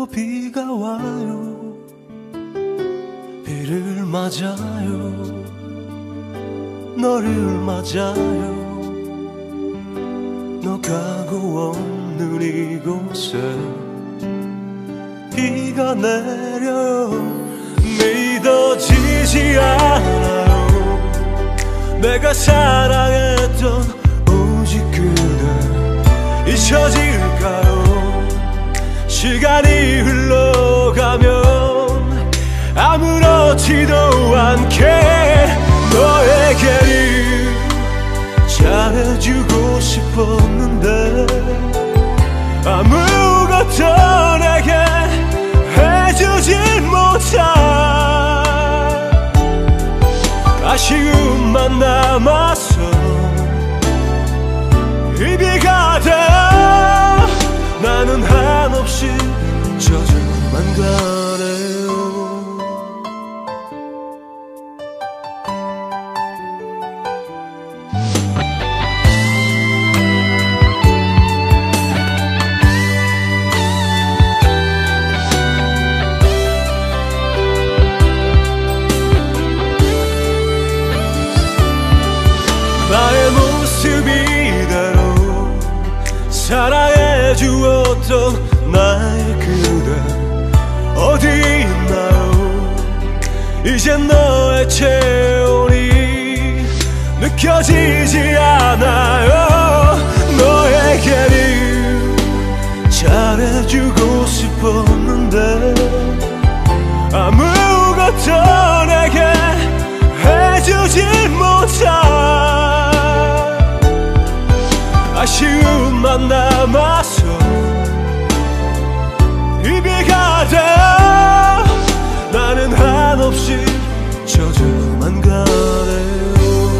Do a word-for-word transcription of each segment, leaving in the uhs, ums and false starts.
또 비가 와요. 비를 맞아요. 너를 맞아요. 너 가고 없는 이곳에 비가 내려요. 믿어지지 않아요. 내가 사랑했던 오직 그대 잊혀질까요? 시간이 흘러가면 아무렇지도 않게 너에게는 잘해주고 싶었는데 아무것도 내게 해주질 못한 아쉬움만 남았어. 이 비가 되어 나는 한없이 젖어만 가네요. 나의 모습 이대로 사랑해 주었던 나의 그대 어디 있나요? 이젠 너의 체온이 느껴지지 않아요. 너에게는 잘해주고 싶었는데 아무것도 내게 해주지 못한 아쉬움만 남았어. 이 비가 되어 나는 한없이 젖어만 가네요.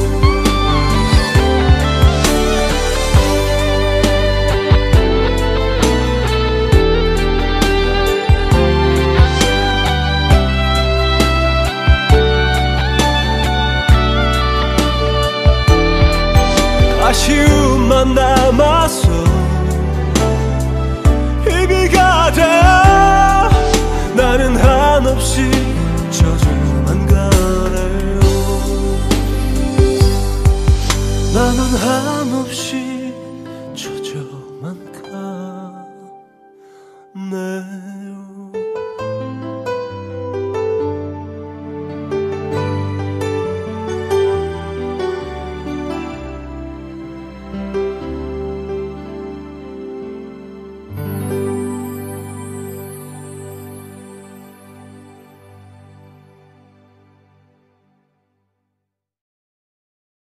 아쉬움만 남았어. 이 비가 되어 나는 한없이 젖어만 가네요. 나는 한없이